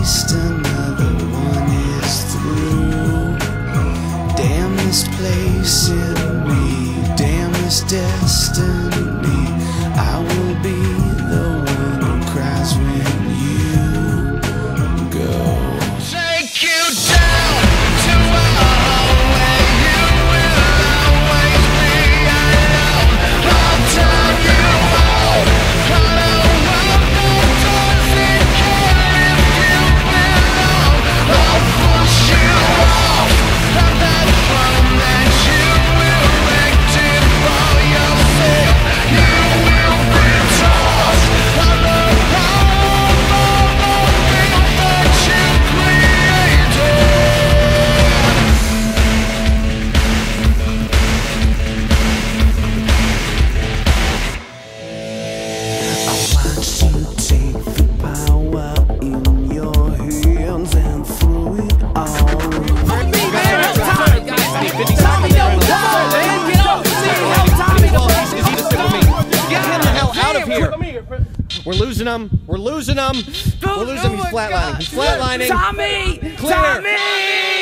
waste, another one is through. Damn this place in me, damn this destiny. I will be the one who cries when you go. Take you down to a hole where you will always be alone. I'll turn you out. I don't want no doesn't care if you belong. I'll push you off of that throne that you erected for yourself. You will be tossed on the wall of the thing that you created. I watched you take the power in your hands and throw it all. Tommy, don't go, man! Get off the scene! Tommy, don't go! Get him the hell out of here! We're losing him. We're losing him. We're losing him. He's flatlining. He's flatlining. Tommy! Clear. Tommy!